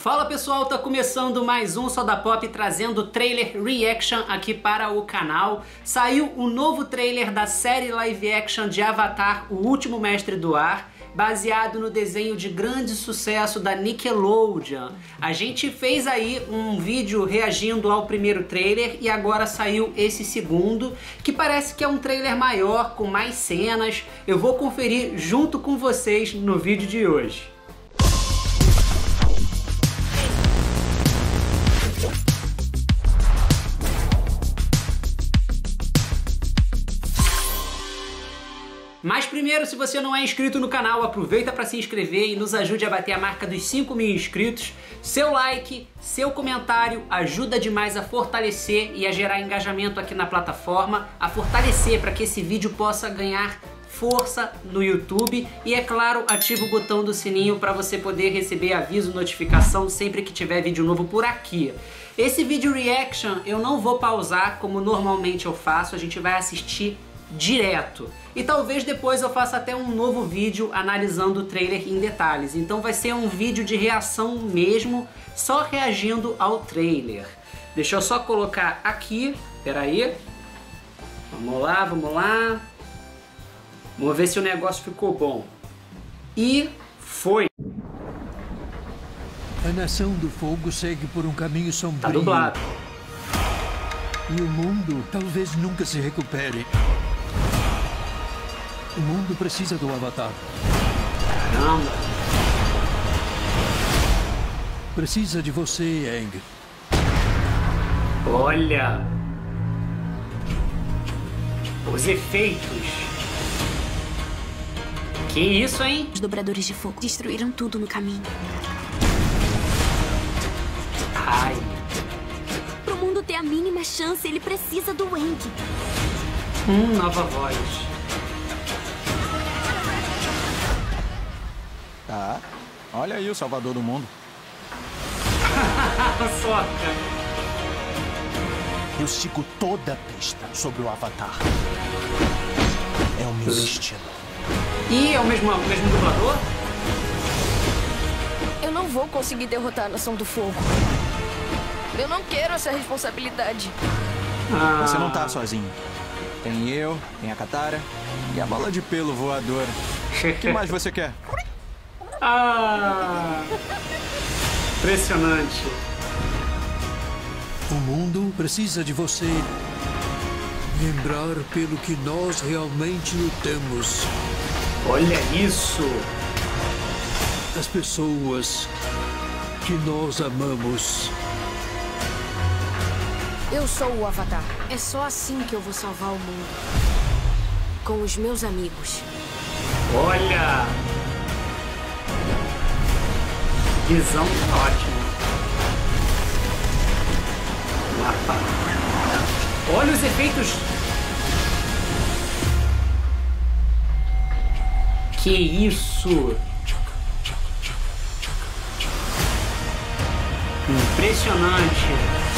Fala pessoal, tá começando mais um Só da Pop trazendo trailer reaction aqui para o canal. Saiu o novo trailer da série live action de Avatar, O Último Mestre do Ar, baseado no desenho de grande sucesso da Nickelodeon. A gente fez aí um vídeo reagindo ao primeiro trailer e agora saiu esse segundo, que parece que é um trailer maior, com mais cenas. Eu vou conferir junto com vocês no vídeo de hoje. Mas primeiro, se você não é inscrito no canal, aproveita para se inscrever e nos ajude a bater a marca dos 5.000 inscritos. Seu like, seu comentário ajuda demais a fortalecer e a gerar engajamento aqui na plataforma, a fortalecer para que esse vídeo possa ganhar força no YouTube e, é claro, ativa o botão do sininho para você poder receber aviso, notificação sempre que tiver vídeo novo por aqui. Esse vídeo reaction eu não vou pausar como normalmente eu faço, a gente vai assistir direto. E talvez depois eu faça até um novo vídeo analisando o trailer em detalhes. Então vai ser um vídeo de reação mesmo, só reagindo ao trailer. Deixa eu só colocar aqui, peraí. Vamos lá, vamos lá. Vamos ver se o negócio ficou bom. E foi! A Nação do Fogo segue por um caminho sombrio. Tá dublado. E o mundo talvez nunca se recupere. O mundo precisa do Avatar. Caramba! Precisa de você, Aang. Olha! Os efeitos! Que isso, hein? Os dobradores de fogo destruíram tudo no caminho. Ai! Pro mundo ter a mínima chance, ele precisa do Aang. Nova voz. Tá. Olha aí o salvador do mundo. Soca. Eu sigo toda a pista sobre o Avatar. É o meu destino. E é o mesmo dublador? Eu não vou conseguir derrotar a Nação do Fogo. Eu não quero essa responsabilidade. Você não tá sozinho. Tem eu, tem a Katara e a bola de pelo voadora. O que mais você quer? Impressionante. O mundo precisa de você. Lembrar pelo que nós realmente lutamos. Olha isso. As pessoas que nós amamos. Eu sou o Avatar. É só assim que eu vou salvar o mundo. Com os meus amigos. Olha. Visão ótima. Mapa. Olha os efeitos. Que isso? Impressionante.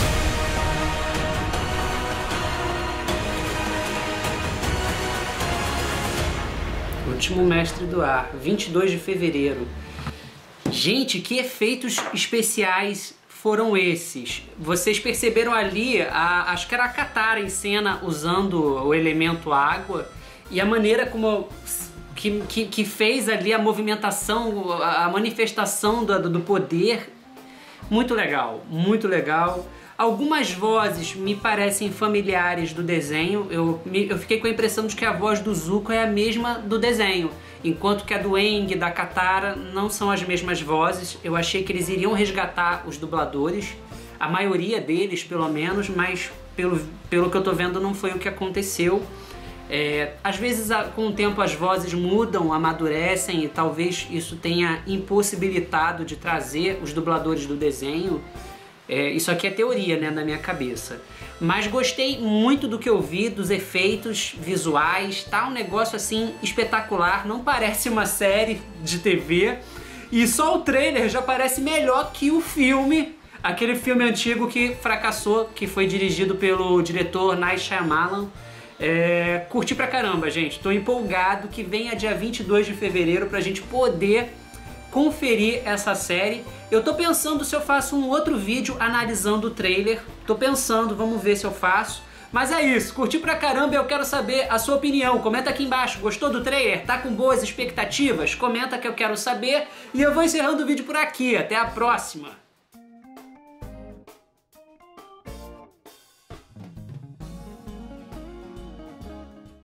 Último Mestre do Ar, 22 de fevereiro. Gente, que efeitos especiais foram esses? Vocês perceberam ali, acho que era a Katara em cena usando o elemento água e a maneira como que fez ali a movimentação, a manifestação do poder. Muito legal, muito legal. Algumas vozes me parecem familiares do desenho. Eu fiquei com a impressão de que a voz do Zuko é a mesma do desenho, enquanto que a do Aang e da Katara não são as mesmas vozes. Eu achei que eles iriam resgatar os dubladores, a maioria deles pelo menos, mas pelo que eu tô vendo não foi o que aconteceu. Às vezes com o tempo as vozes mudam, amadurecem e talvez isso tenha impossibilitado de trazer os dubladores do desenho. Isso aqui é teoria, né, na minha cabeça. Mas gostei muito do que eu vi, dos efeitos visuais. Tá um negócio assim espetacular, não parece uma série de TV. E só o trailer já parece melhor que o filme, aquele filme antigo que fracassou, que foi dirigido pelo diretor Night Shyamalan. Curti pra caramba, gente. Tô empolgado que venha dia 22 de fevereiro pra gente poder conferir essa série. Eu tô pensando se eu faço um outro vídeo analisando o trailer. Tô pensando, vamos ver se eu faço. Mas é isso, curti pra caramba e eu quero saber a sua opinião. Comenta aqui embaixo, gostou do trailer? Tá com boas expectativas? Comenta que eu quero saber. E eu vou encerrando o vídeo por aqui. Até a próxima!